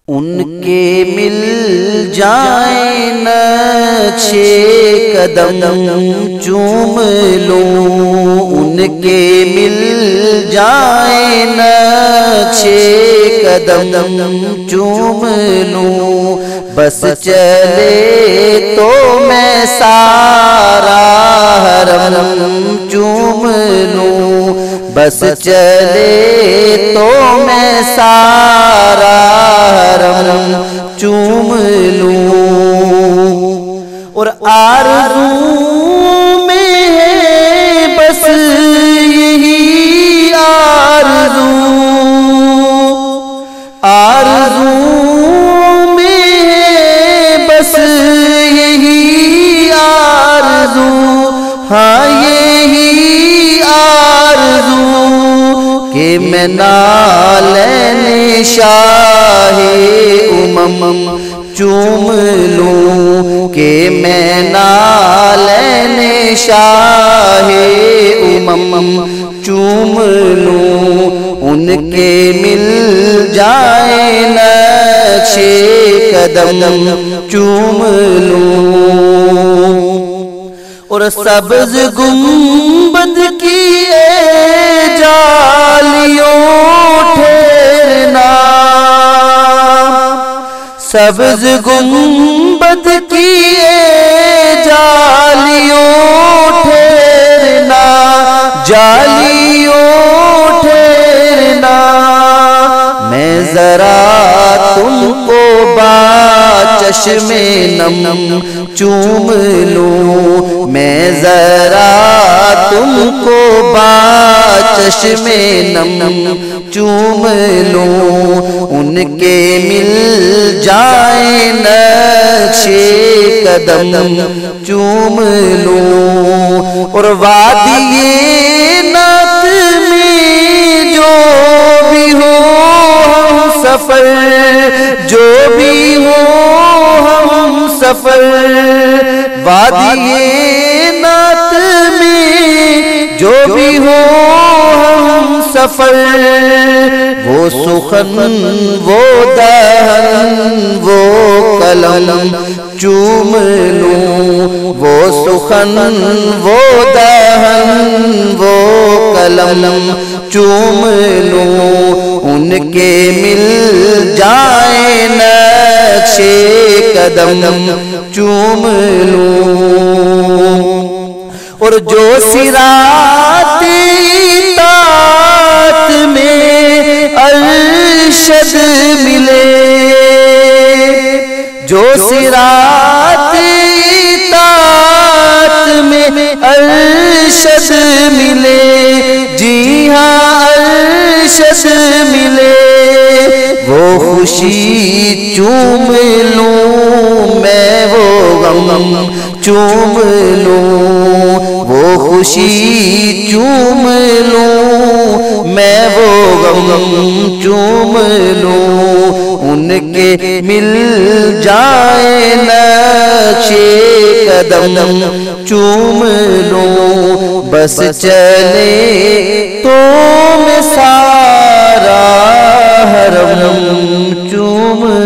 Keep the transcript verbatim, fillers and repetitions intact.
ان کے مل جائیں نقشے قدم چوم لوں، ان کے مل جائیں نقشے قدم چوم لوں، بس چلے تو میں سارا حرم چوم لوں، بس چلے تو میں سارا حرم چوم لوں، اور آرزو میں ہے بس یہی آرزو، آرزو میں ہے بس یہی آرزو، ہاں یہی آرزو کہ میں نالین شاہ امم چوم لوں، کہ میں نالین شاہ امم چوم لوں، ان کے مل جائیں نقشے قدم چوم لوں، اور سبز گنبد کی جالیوں ٹھہرنا، سبز گنبد کی جالیوں ٹھہرنا، جالیوں ٹھہرنا، میں ذرا تم کو با چشم نم چوم لوں، میں ذرا تم کو با چشم نم چوم لوں، ان کے مل جائیں نقشے قدم چوم لوں، اور وادی نعت میں جو بھی ہو ہم سفر، جو بھی ہو ہم سفر، وادی نعت میں جو بھی ہو ہم سفر، وہ سخن وہ دہن وہ قلم چوم لوں، وہ سخن وہ دہن وہ قلم چوم لوں، ان کے مل جائیں نقشے قدم چوم لوں، اور جو صراط اطاعت میں ارشد ملے، جو صراط اطاعت میں ارشد ملے، جی ہاں ارشد ملے، وہ خوشی چوم لوں میں وہ غم چوم لوں، وہ خوشی چوم لوں میں وہ غم چوم لوں، ان کے مل جائیں نقشے قدم چوم لوں، بس چلے تو میں سارا حرم چوم